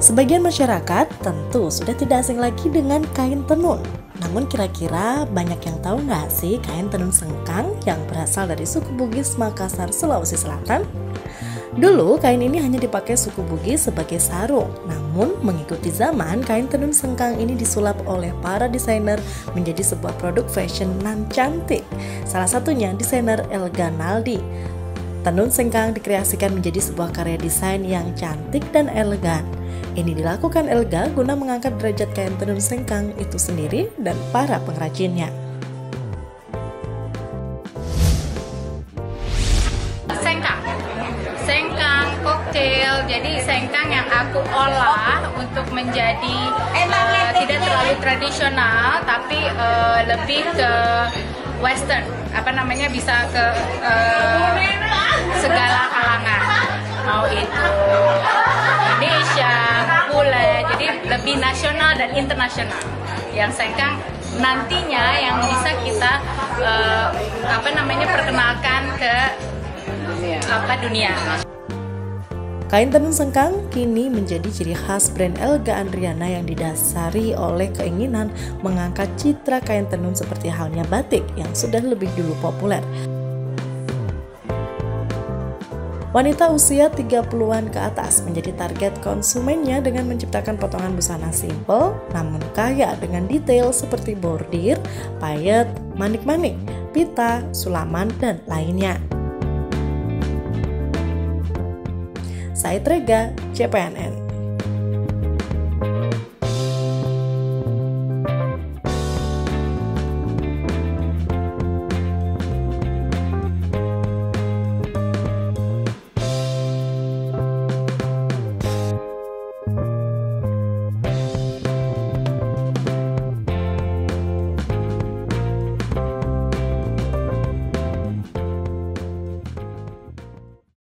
Sebagian masyarakat tentu sudah tidak asing lagi dengan kain tenun. Namun kira-kira banyak yang tahu nggak sih kain tenun sengkang yang berasal dari suku Bugis Makassar, Sulawesi Selatan? Dulu kain ini hanya dipakai suku Bugis sebagai sarung. Namun mengikuti zaman, kain tenun sengkang ini disulap oleh para desainer menjadi sebuah produk fashion nan cantik. Salah satunya desainer Elga Naldi. Tenun sengkang dikreasikan menjadi sebuah karya desain yang cantik dan elegan. Ini dilakukan Elga guna mengangkat derajat kain tenun sengkang itu sendiri dan para pengrajinnya. Sengkang koktail, jadi sengkang yang aku olah untuk menjadi tidak terlalu tradisional tapi lebih ke western, bisa ke segala kalangan, mau itu Indonesia, bule, jadi lebih nasional dan internasional. Yang sengkang nantinya yang bisa kita perkenalkan ke dunia. Kain tenun sengkang kini menjadi ciri khas brand Elga Andriana yang didasari oleh keinginan mengangkat citra kain tenun seperti halnya batik yang sudah lebih dulu populer. Wanita usia 30-an ke atas menjadi target konsumennya dengan menciptakan potongan busana simple namun kaya dengan detail seperti bordir, payet, manik-manik, pita, sulaman, dan lainnya. Said Rega, CPNN.